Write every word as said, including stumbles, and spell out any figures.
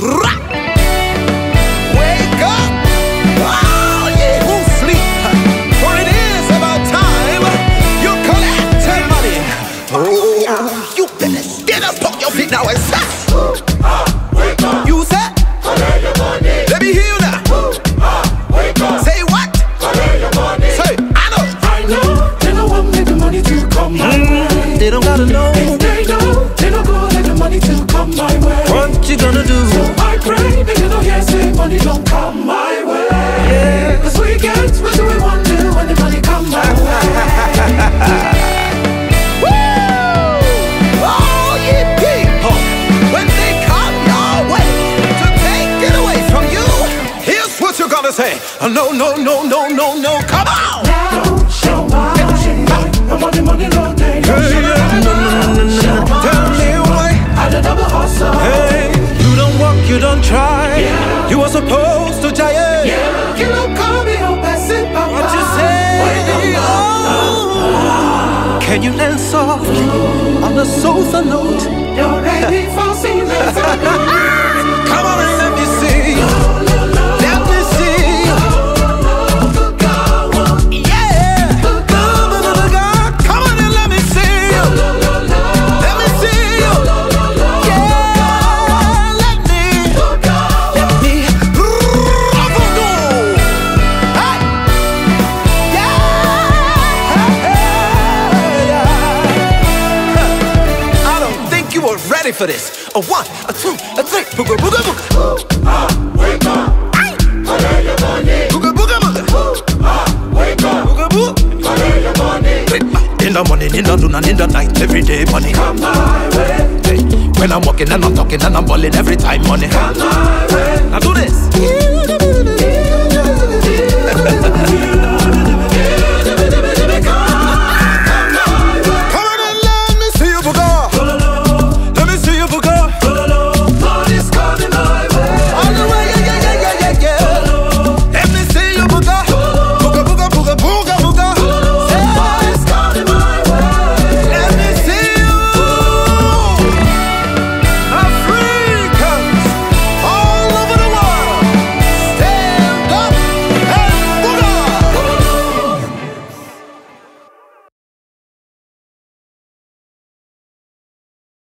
Wake up, all ye who sleep, for it is about time you collect money. Oh, you better stand up, put your feet now and say, Wake up. you said, collect your money. let me hear you now. Wake up. Say what? Collect your money. Say, I know. I know. They don't want me the money to come my way. They don't gotta know. They know. They don't go let the money to come my way. What you gonna do? So I pray they don't hear say money don't come my way. Yeah. Cause we get what do we want to do when the money come my way. Woo! All ye people, when they come your way to take it away from you, here's what you're gonna say. Oh, no, no, no, no, no, no, come on! Don't show my I want the money all day. Don't show my Tell me why. I the double hustle. Hey, you don't work, you don't try. Yeah. You were supposed to try it. Yeah, you don't call me up and sit by What you say? Oh. Can you dance softly on the sofa note? You're ready for singing. Come on and let me see. Let me see. Yeah. Come on and let me see. Let me see. Yeah. Let me. Let me. Hey. Yeah. I don't think you were ready for this. A one, a two, a three. Booga booga booga. Wake up. Collect your money. Booga booga booga. Wake up. Booga boo. Collect your money. In the morning, in the noon, and in the night, every day money. Come my way. Hey, when I'm walking and I'm talking and I'm balling every time money. Come my way. Now do this.